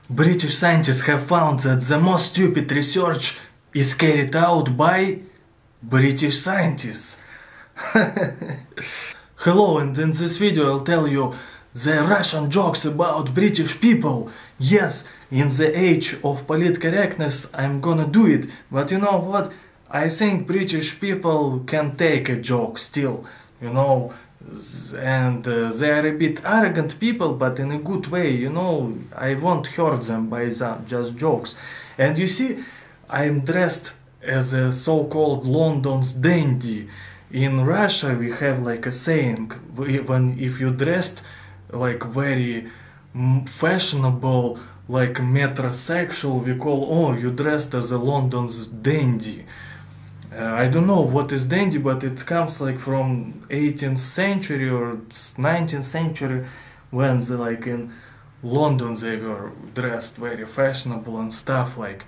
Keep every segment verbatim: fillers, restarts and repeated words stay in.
British scientists have found that the most stupid research is carried out by British scientists. Hello, and in this video I'll tell you the Russian jokes about British people. Yes, in the age of politcorrectness I'm gonna do it, but you know what? I think British people can take a joke still, you know, and uh, they are a bit arrogant people, but in a good way, you know. I won't hurt them by that, just jokes. And you see, I'm dressed as a so-called London's dandy. In Russia we have like a saying, when if you dressed like very fashionable, like metrosexual, we call, oh, you dressed as a London's dandy. Uh, I don't know what is dandy, but it comes like from eighteenth century or nineteenth century, when they, like in London, they were dressed very fashionable and stuff like.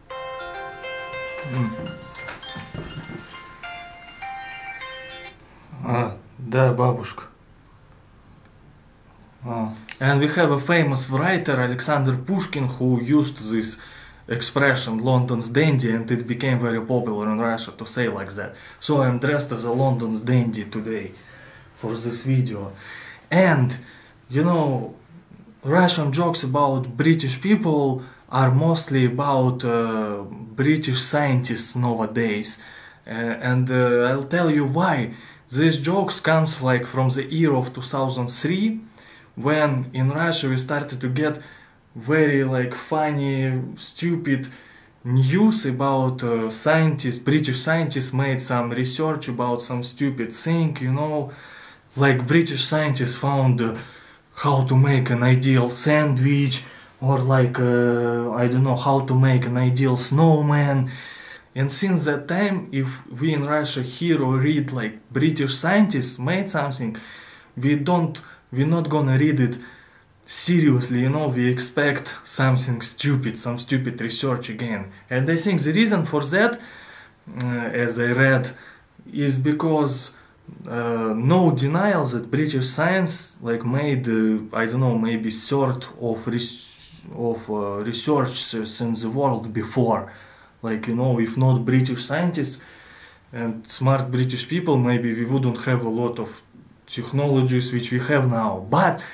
Mm. А, да, бабушка. Ah. And we have a famous writer, Alexander Pushkin, who used this expression, London's dandy, and it became very popular in Russia to say like that. So I'm dressed as a London's dandy today for this video. And, you know, Russian jokes about British people are mostly about uh, British scientists nowadays. Uh, and uh, I'll tell you why. These jokes comes like from the year of two thousand three, when in Russia we started to get very like funny, stupid news about uh, scientists, British scientists made some research about some stupid thing, you know, like British scientists found uh, how to make an ideal sandwich, or like, uh, I don't know, how to make an ideal snowman. And since that time, if we in Russia hear or read like British scientists made something, we don't, we're not gonna read it seriously, you know. We expect something stupid, some stupid research again. And I think the reason for that, uh, as I read, is because uh, no denial that British science like made, uh, I don't know, maybe third of, res of uh, research in the world before. Like, you know, if not British scientists and smart British people, maybe we wouldn't have a lot of technologies which we have now. But,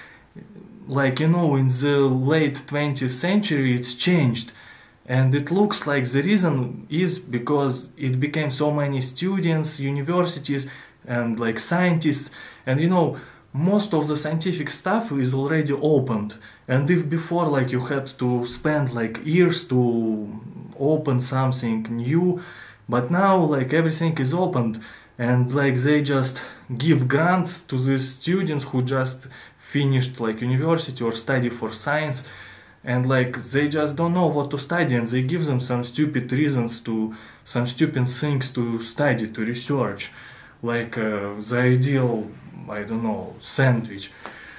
like, you know, in the late twentieth century it's changed. And it looks like the reason is because it became so many students, universities, and like scientists. And, you know, most of the scientific stuff is already opened. And if before, like, you had to spend like years to open something new, but now like everything is opened, and like they just give grants to the students who just finished like university or study for science, and like they just don't know what to study, and they give them some stupid reasons to, some stupid things to study, to research, like uh, the ideal, I don't know, sandwich.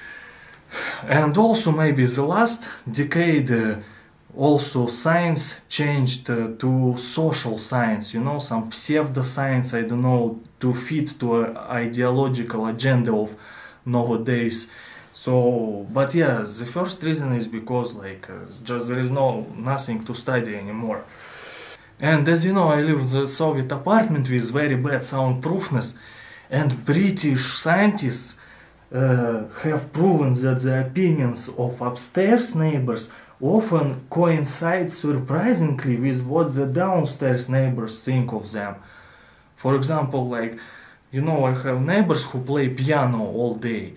And also maybe the last decade uh, also science changed uh, to social science, you know, some pseudoscience, I don't know, to fit to an ideological agenda of nowadays. So, but yeah, the first reason is because like uh, just there is no nothing to study anymore. And as you know, I live in the Soviet apartment with very bad soundproofness, and British scientists uh, have proven that the opinions of upstairs neighbors often coincide surprisingly with what the downstairs neighbors think of them. For example, like, you know, I have neighbors who play piano all day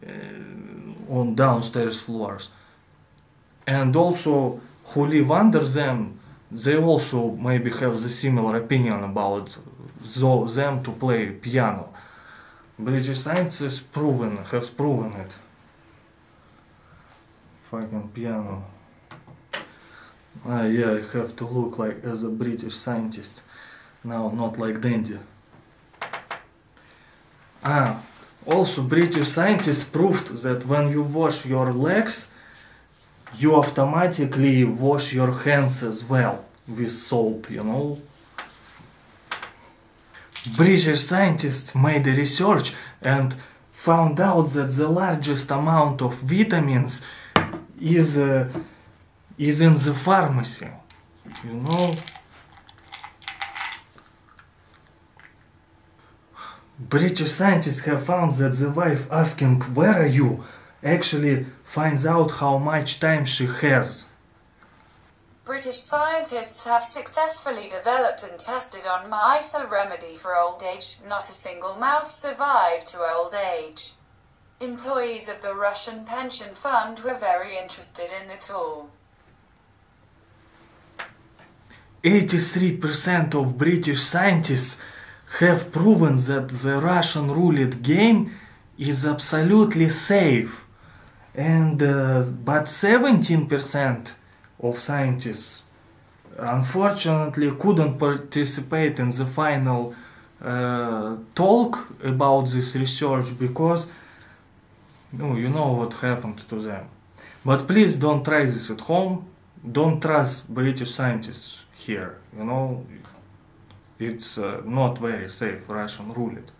uh, on downstairs floors, and also who live under them, they also maybe have the similar opinion about them to play piano. British science has proven, has proven it. Fucking piano. Ah, yeah, I have to look like as a British scientist now, not like dandy. Ah, also British scientists proved that when you wash your legs, you automatically wash your hands as well with soap, you know. British scientists made a research and found out that the largest amount of vitamins is uh, is in the pharmacy. You know? British scientists have found that the wife asking, "Where are you?" actually finds out how much time she has. British scientists have successfully developed and tested on mice a remedy for old age. Not a single mouse survived to old age. Employees of the Russian pension fund were very interested in the tool. eighty-three percent of British scientists have proven that the Russian roulette game is absolutely safe. And uh, but seventeen percent of scientists unfortunately couldn't participate in the final uh, talk about this research because no, you know what happened to them. But please don't try this at home. Don't trust British scientists here. You know, it's uh, not very safe, Russian roulette.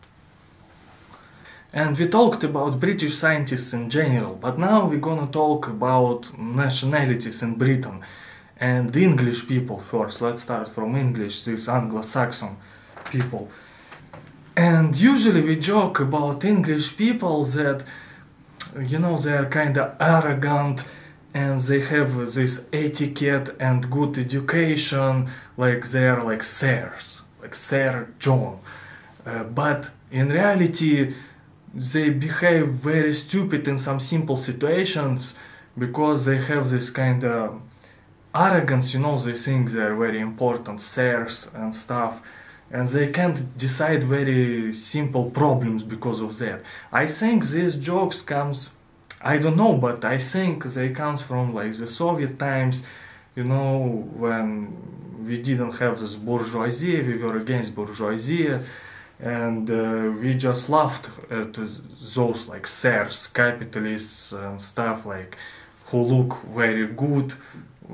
And we talked about British scientists in general, but now we're gonna talk about nationalities in Britain and English people first. Let's start from English, these Anglo-Saxon people. And usually we joke about English people that, you know, they are kind of arrogant and they have this etiquette and good education, like they are like sirs, like Sir John. Uh, but in reality, they behave very stupid in some simple situations because they have this kind of arrogance, you know, they think they're very important, sirs and stuff, and they can't decide very simple problems because of that. I think these jokes comes, I don't know, but I think they comes from like the Soviet times, you know, when we didn't have this bourgeoisie, we were against bourgeoisie, and uh, we just laughed at those like sirs, capitalists and stuff like who look very good, uh,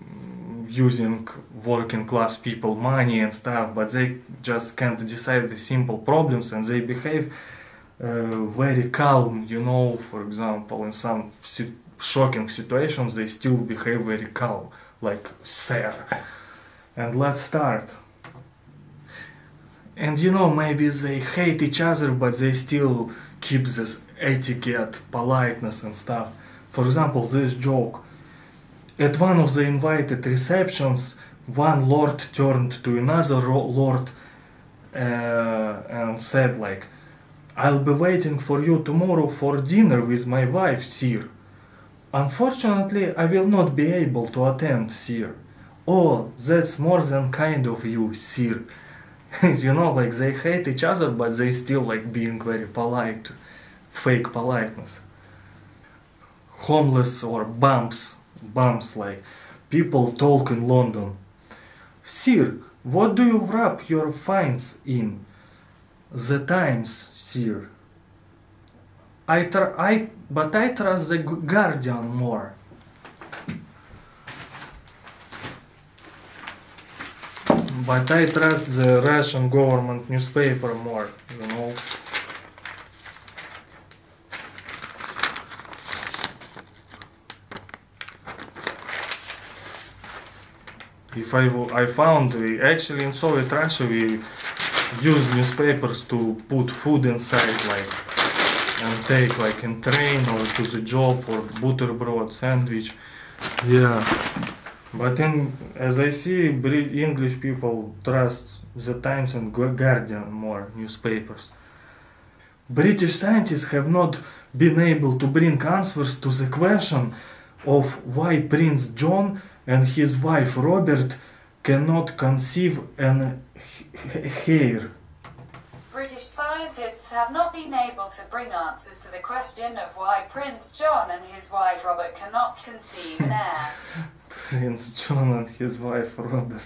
using working class people money and stuff, but they just can't decide the simple problems and they behave uh, very calm, you know. For example, in some si shocking situations they still behave very calm, like sir. And let's start. And you know, maybe they hate each other, but they still keep this etiquette, politeness and stuff. For example, this joke. At one of the invited receptions, one lord turned to another lord uh, and said like, "I'll be waiting for you tomorrow for dinner with my wife, sir. Unfortunately, I will not be able to attend, sir." "Oh, that's more than kind of you, sir." You know, like they hate each other, but they still like being very polite, fake politeness. Homeless or bumps, bumps like people talk in London. "Sir, what do you wrap your fines in?" "The Times, sir." I tr I but I trust the Guardian more." "But I trust the Russian government newspaper more, you know." If I, I found, we actually in Soviet Russia we used newspapers to put food inside, like, and take like in train or to the job or butterbrot, sandwich. Yeah. But in, as I see, English people trust the Times and Guardian more, newspapers. British scientists have not been able to bring answers to the question of why Prince John and his wife Robert cannot conceive an heir. British scientists have not been able to bring answers to the question of why Prince John and his wife Robert cannot conceive an heir. Prince John and his wife Robert.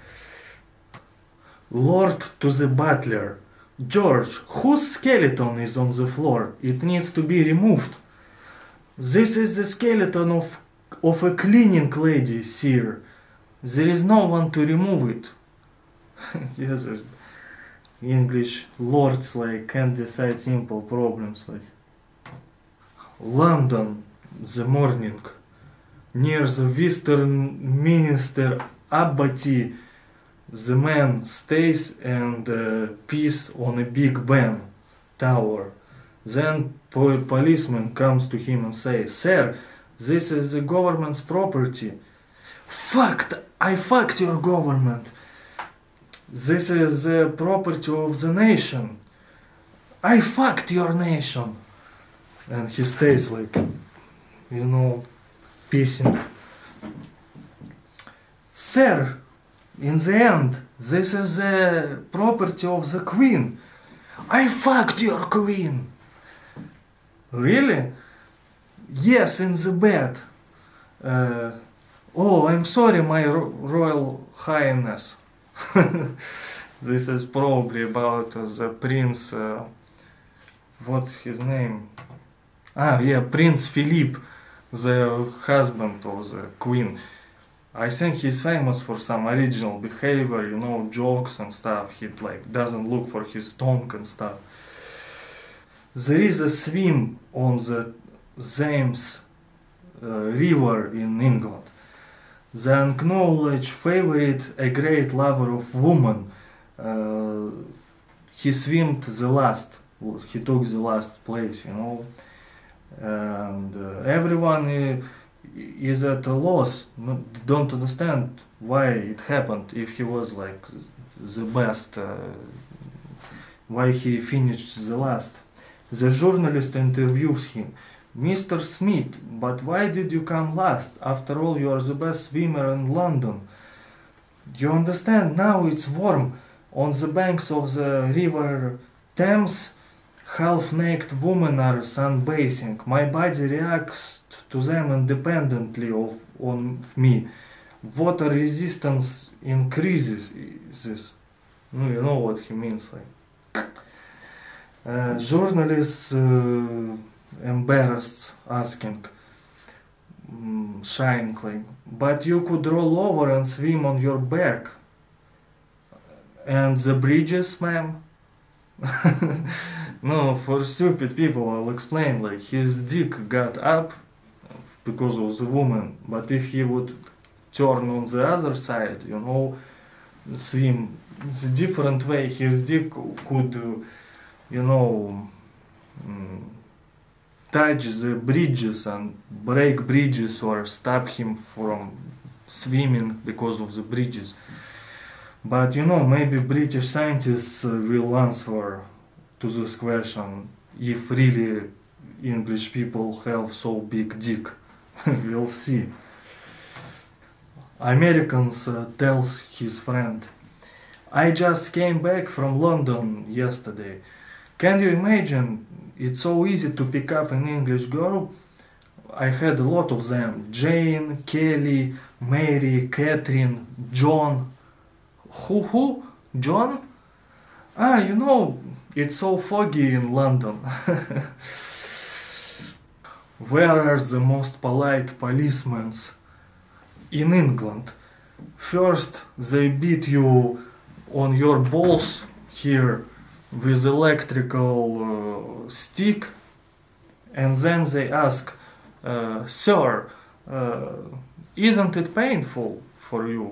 Lord to the butler. "George, whose skeleton is on the floor? It needs to be removed." "This is the skeleton of, of a cleaning lady, sir. There is no one to remove it." Yes, English lords like can't decide simple problems like. London, the morning. near the Westminster Abbey, the man stays and uh, pees on a Big Ben tower. Then po policeman comes to him and says, "Sir, this is the government's property." "Fucked! I fucked your government. This is the property of the nation. I fucked your nation." And he stays like, you know, pissing. "Sir, in the end, this is the property of the queen. I fucked your queen." "Really?" "Yes, in the bed." Uh, "Oh, I'm sorry, my ro royal highness." This is probably about uh, the prince, uh, what's his name? Ah, yeah, Prince Philip, the husband of the queen. I think he's famous for some original behavior, you know, jokes and stuff. He like doesn't look for his tongue and stuff. There is a swim on the Thames uh, river in England. The acknowledged favorite, a great lover of woman. Uh, he swam the last, he took the last place, you know. And uh, everyone uh, is at a loss, no, don't understand why it happened, if he was like the best, uh, why he finished the last. The journalist interviews him. "Mister Smith, but why did you come last? After all, you are the best swimmer in London. You understand, now it's warm. On the banks of the river Thames, half-naked women are sunbathing. My body reacts to them independently of on me. Water resistance increases." This, no, you know what he means, like. Uh, journalists uh, embarrassed, asking, um, shying, like, "But you could roll over and swim on your back." "And the bridges, ma'am?" No, for stupid people I'll explain, like, his dick got up because of the woman, but if he would turn on the other side, you know, swim the different way, his dick could, uh, you know, um, touch the bridges and break bridges or stop him from swimming because of the bridges. But you know, maybe British scientists uh, will answer to this question, if really English people have so big dick. We'll see. Americans uh, tells his friend, "I just came back from London yesterday. Can you imagine? It's so easy to pick up an English girl. I had a lot of them. Jane, Kelly, Mary, Catherine, John." "Who, who? John?" "Ah, you know, it's so foggy in London." Where are the most polite policemen in England? First, they beat you on your balls here with electrical uh, stick, and then they ask, uh, "Sir, uh, isn't it painful for you?"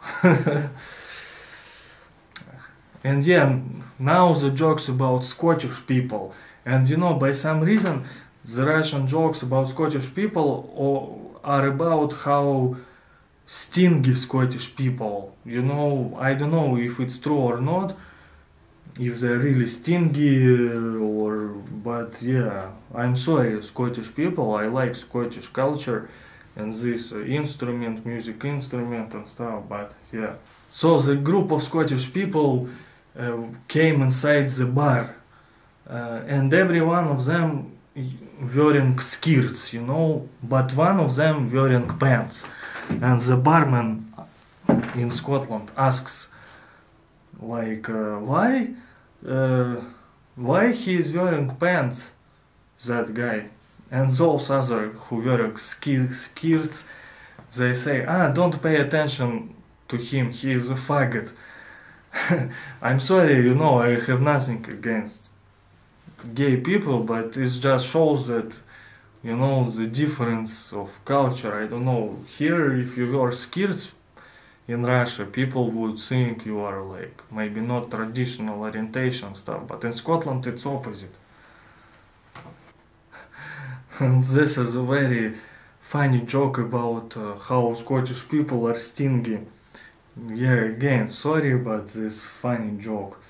And yeah, now the jokes about Scottish people. And you know, by some reason, the Russian jokes about Scottish people are about how stingy Scottish people. You know, I don't know if it's true or not, if they're really stingy or, but yeah, I'm sorry, Scottish people, I like Scottish culture and this uh, instrument, music instrument and stuff, but yeah. So the group of Scottish people uh, came inside the bar, uh, and every one of them wearing skirts, you know, but one of them wearing pants. And the barman in Scotland asks, like, uh, why, uh, why he is wearing pants, that guy? And those other who wearing skirts, they say, "Ah, don't pay attention to him, he is a faggot." I'm sorry, you know, I have nothing against gay people, but it just shows that you know, the difference of culture. I don't know, here if you wear skirts in Russia, people would think you are like maybe not traditional orientation stuff, but in Scotland it's opposite. And this is a very funny joke about uh, how Scottish people are stingy. Yeah, again, sorry, but this funny joke.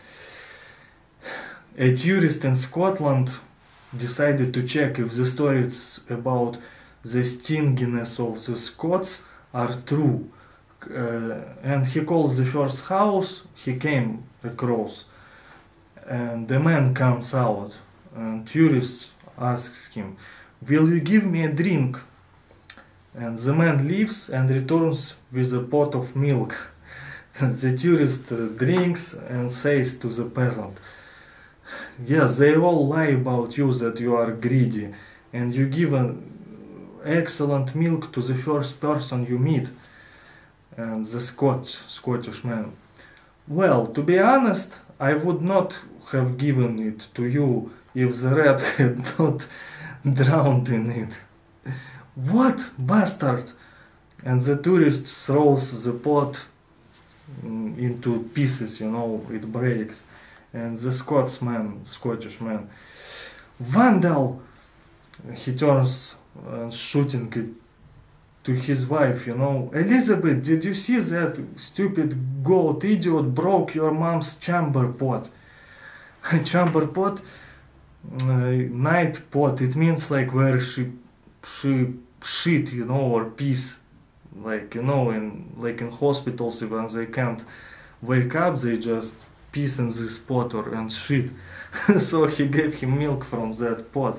A tourist in Scotland decided to check if the stories about the stinginess of the Scots are true. Uh, and he calls the first house he came across. And the man comes out, and tourist asks him, "Will you give me a drink?" And the man leaves and returns with a pot of milk. The tourist uh, drinks and says to the peasant, "Yes, they all lie about you that you are greedy, and you give an excellent milk to the first person you meet." And the Scot Scottish man, "Well, to be honest, I would not have given it to you if the rat had not drowned in it." "What, bastard!" And the tourist throws the pot into pieces, you know, it breaks. And the Scotsman, Scottish man, "Vandal!" He turns uh, shooting it to his wife, you know, "Elizabeth, did you see that stupid goat idiot broke your mom's chamber pot?" Chamber pot, uh, night pot, it means like where she, she shit, you know, or piss. Like, you know, in like in hospitals when they can't wake up, they just piss in this pot or and shit. So he gave him milk from that pot.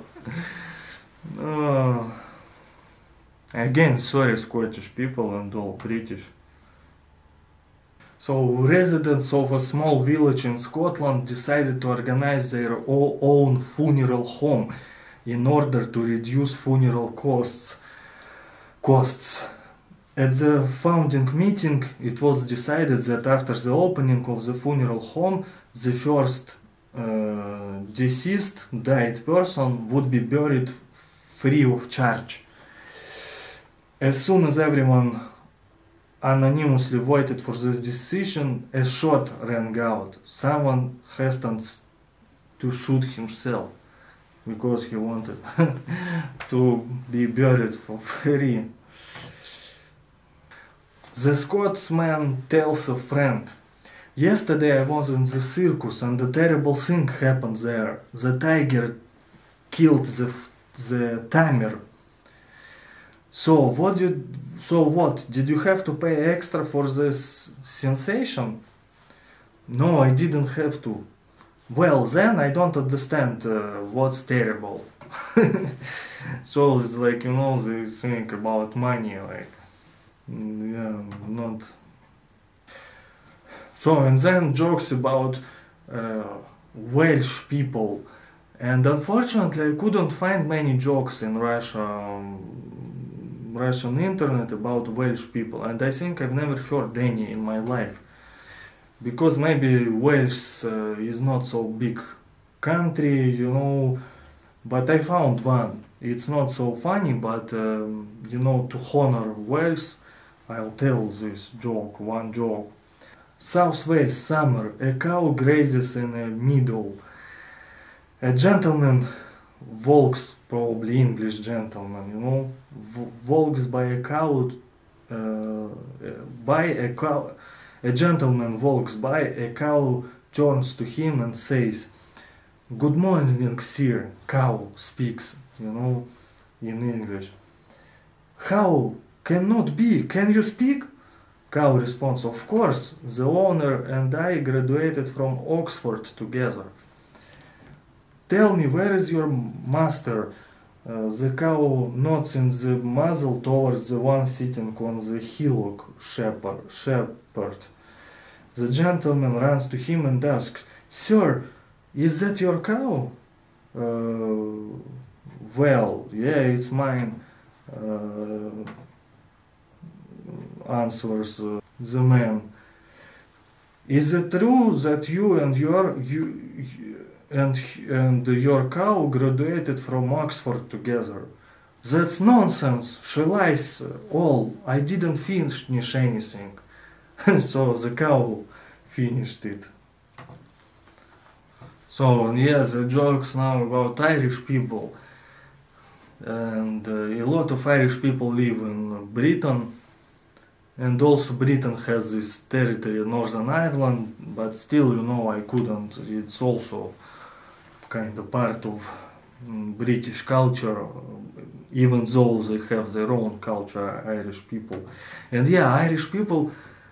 Uh, again, sorry Scottish people and all British. So residents of a small village in Scotland decided to organize their own funeral home in order to reduce funeral costs. costs. At the founding meeting, it was decided that after the opening of the funeral home, the first uh, deceased died person would be buried free of charge. As soon as everyone anonymously voted for this decision, a shot rang out. Someone hastens to shoot himself because he wanted to be buried for free. The Scotsman tells a friend, "Yesterday I was in the circus and a terrible thing happened there. The tiger killed the, the tamer. So what did, so what, did you have to pay extra for this sensation?" "No, I didn't have to." "Well, then I don't understand uh, what's terrible." So it's like, you know, they think about money, like, yeah, not. So, and then jokes about uh, Welsh people. And unfortunately, I couldn't find many jokes in Russia, um, Russian internet about Welsh people. And I think I've never heard any in my life. Because maybe Wales uh, is not so big country, you know. But I found one. It's not so funny, but um, you know, to honor Wales, I'll tell this joke, one joke. South Wales summer, a cow grazes in a meadow. A gentleman walks, probably English gentleman, you know, walks by a cow, uh, by a cow, a gentleman walks by, a cow turns to him and says, "Good morning, sir." Cow speaks, you know, in English. "How? Cannot be. Can you speak?" Cow responds, "Of course, the owner and I graduated from Oxford together." "Tell me, where is your master?" Uh, the cow nods in the muzzle towards the one sitting on the hillock, shepherd. shepherd. The gentleman runs to him and asks, "Sir, is that your cow?" Uh, well, yeah, it's mine, uh, answers uh, the man. "Is it true that you and your you and and your cow graduated from Oxford together?" That's nonsense. She lies all. I didn't finish anything. So the cow finished it. So yeah, the jokes now about Irish people. And uh, a lot of Irish people live in Britain. And also Britain has this territory, Northern Ireland, but still, you know, I couldn't, it's also kind of part of um, British culture, even though they have their own culture, Irish people. And yeah, Irish people,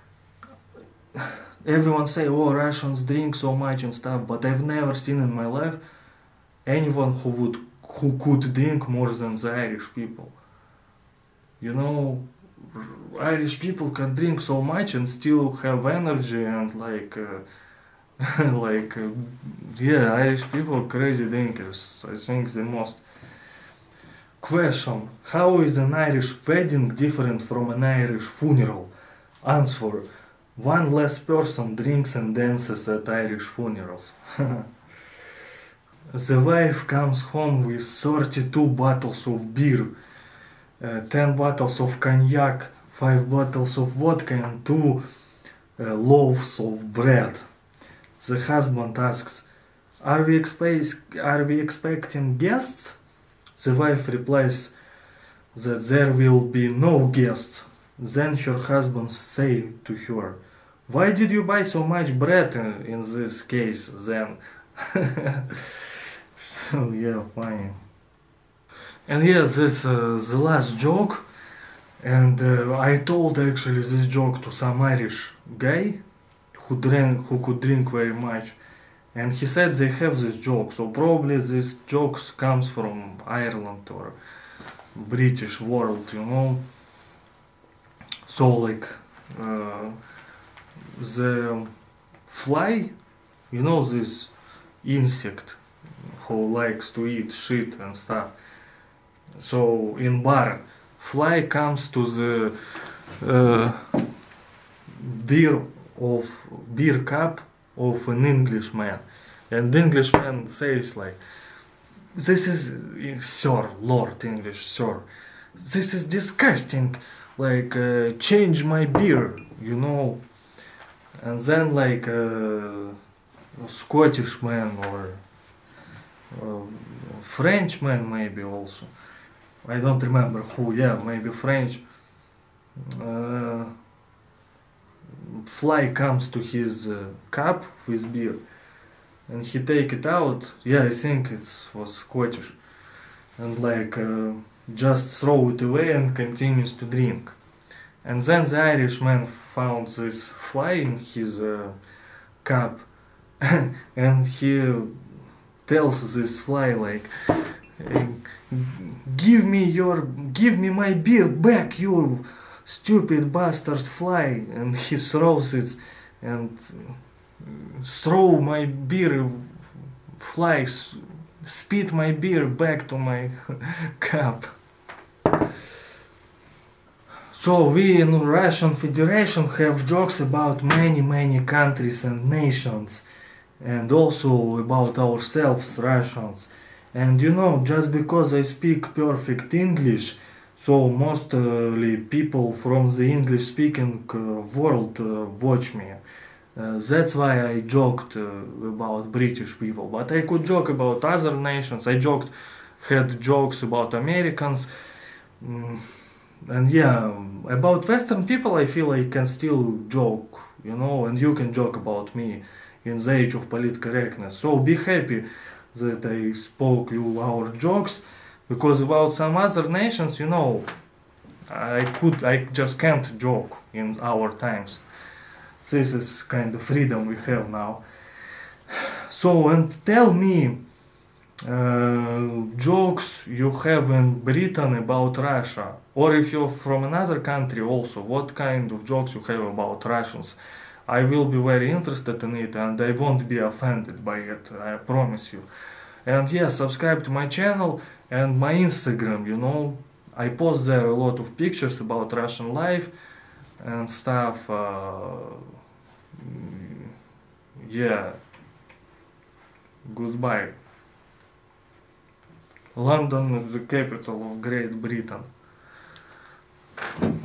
everyone say, oh, Russians drink so much and stuff, but I've never seen in my life anyone who would, who could drink more than the Irish people. You know, Irish people can drink so much and still have energy and like, uh, like, uh, yeah, Irish people are crazy drinkers. I think the most. Question: how is an Irish wedding different from an Irish funeral? Answer: one less person drinks and dances at Irish funerals. The wife comes home with thirty-two bottles of beer, uh, ten bottles of cognac, five bottles of vodka and two uh, loaves of bread. The husband asks, are we, expe- are we expecting guests? The wife replies that there will be no guests. Then her husband say to her, why did you buy so much bread in, in this case then? So yeah, fine. And yes, this uh, the last joke. And uh, I told actually this joke to some Irish guy who drank, who could drink very much, and he said they have this joke. So probably this jokes comes from Ireland or British world, you know. So like uh, the fly, you know, this insect who likes to eat shit and stuff. So in bar, fly comes to the uh, beer of beer cup of an Englishman, and the Englishman says like, "This is, sir, Lord English, sir, this is disgusting. Like, uh, change my beer, you know." And then like uh, a Scottish man or uh, French man maybe also. I don't remember who, yeah, maybe French. Uh, fly comes to his uh, cup with beer and he take it out. Yeah, I think it was Scottish. And like uh, just throw it away and continues to drink. And then the Irishman found this fly in his uh, cup and he tells this fly like, give me your, give me my beer back, you stupid bastard fly. And he throws it and throw my beer, fly, spit my beer back to my cup. So we in Russian Federation have jokes about many many countries and nations, and also about ourselves, Russians. And you know, just because I speak perfect English, so mostly people from the English speaking uh, world uh, watch me. Uh, that's why I joked uh, about British people, but I could joke about other nations. I joked, had jokes about Americans. Mm, and yeah, about Western people I feel I can still joke, you know, and you can joke about me in the age of political correctness. So be happy that I spoke you our jokes, because about some other nations, you know, I could, I just can't joke in our times. This is kind of freedom we have now. So, and tell me uh, jokes you have in Britain about Russia, or if you're from another country also, what kind of jokes you have about Russians. I will be very interested in it and I won't be offended by it, I promise you. And yeah, subscribe to my channel and my Instagram, you know, I post there a lot of pictures about Russian life and stuff. Uh, yeah, goodbye. London is the capital of Great Britain.